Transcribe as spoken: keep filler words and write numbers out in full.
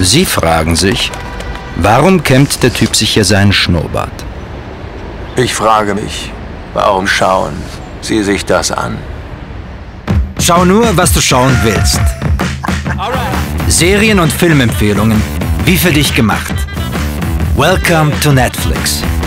Sie fragen sich, warum kämmt der Typ sich hier seinen Schnurrbart? Ich frage mich, warum schauen Sie sich das an? Schau nur, was du schauen willst. Serien- und Filmempfehlungen, wie für dich gemacht. Welcome to Netflix.